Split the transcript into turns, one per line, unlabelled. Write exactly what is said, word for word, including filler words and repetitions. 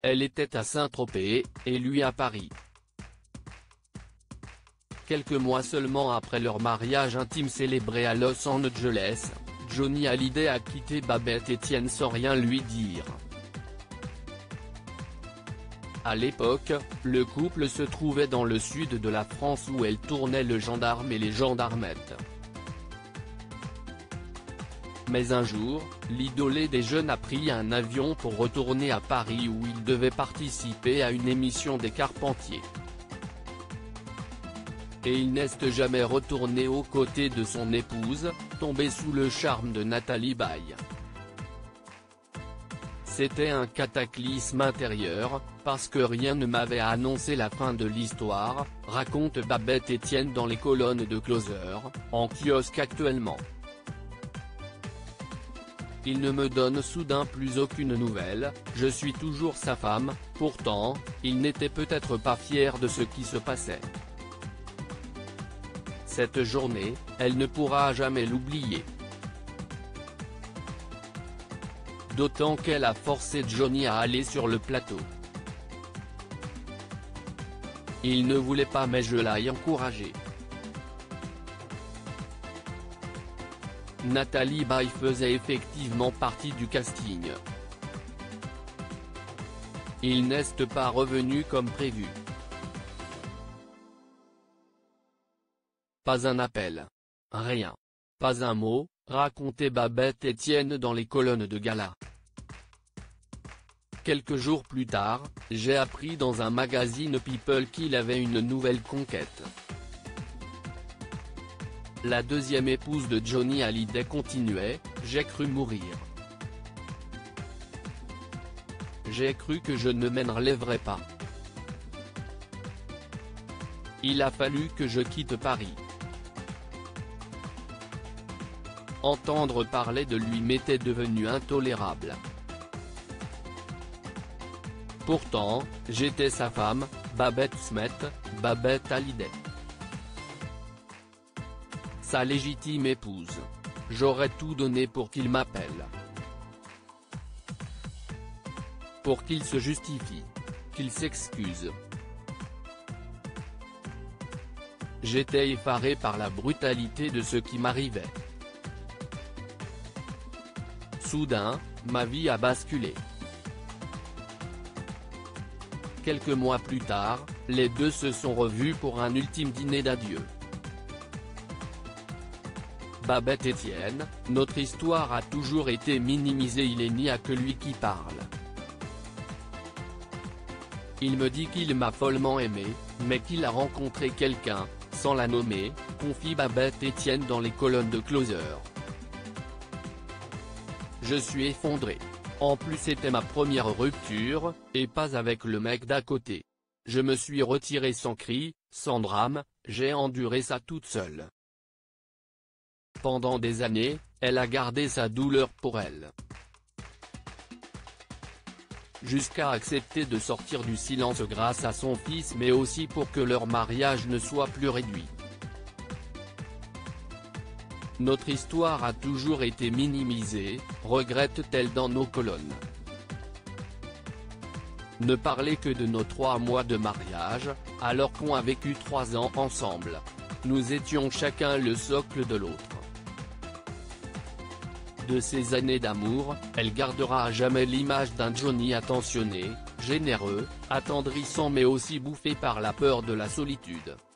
Elle était à Saint-Tropez, et lui à Paris. Quelques mois seulement après leur mariage intime célébré à Los Angeles, Johnny Hallyday a quitté Babette Etienne sans rien lui dire. À l'époque, le couple se trouvait dans le sud de la France où elle tournait Le Gendarme et les Gendarmettes. Mais un jour, l'idolé des jeunes a pris un avion pour retourner à Paris où il devait participer à une émission des Carpentiers. Et il n'est jamais retourné aux côtés de son épouse, tombé sous le charme de Nathalie Baye. C'était un cataclysme intérieur, parce que rien ne m'avait annoncé la fin de l'histoire, raconte Babette Etienne dans les colonnes de Closer, en kiosque actuellement. Il ne me donne soudain plus aucune nouvelle, je suis toujours sa femme, pourtant, il n'était peut-être pas fier de ce qui se passait. Cette journée, elle ne pourra jamais l'oublier. D'autant qu'elle a forcé Johnny à aller sur le plateau. Il ne voulait pas mais je l'ai encouragé. Nathalie Baye faisait effectivement partie du casting. Il n'est pas revenu comme prévu. Pas un appel. Rien. Pas un mot, racontait Babette Etienne dans les colonnes de Gala. Quelques jours plus tard, j'ai appris dans un magazine People qu'il avait une nouvelle conquête. La deuxième épouse de Johnny Hallyday continuait, j'ai cru mourir. J'ai cru que je ne m'enlèverais pas. Il a fallu que je quitte Paris. Entendre parler de lui m'était devenu intolérable. Pourtant, j'étais sa femme, Babette Smet, Babette Hallyday. Sa légitime épouse. J'aurais tout donné pour qu'il m'appelle. Pour qu'il se justifie. Qu'il s'excuse. J'étais effaré par la brutalité de ce qui m'arrivait. Soudain, ma vie a basculé. Quelques mois plus tard, les deux se sont revus pour un ultime dîner d'adieu. Babette Etienne, notre histoire a toujours été minimisée, il n'y a que lui qui parle. Il me dit qu'il m'a follement aimé, mais qu'il a rencontré quelqu'un, sans la nommer, confie Babette Etienne dans les colonnes de Closer. Je suis effondré. En plus c'était ma première rupture, et pas avec le mec d'à côté. Je me suis retiré sans cri, sans drame, j'ai enduré ça toute seule. Pendant des années, elle a gardé sa douleur pour elle. Jusqu'à accepter de sortir du silence grâce à son fils mais aussi pour que leur mariage ne soit plus réduit. Notre histoire a toujours été minimisée, regrette-t-elle dans nos colonnes. Ne parler que de nos trois mois de mariage, alors qu'on a vécu trois ans ensemble. Nous étions chacun le socle de l'autre. De ces années d'amour, elle gardera à jamais l'image d'un Johnny attentionné, généreux, attendrissant mais aussi bouffé par la peur de la solitude.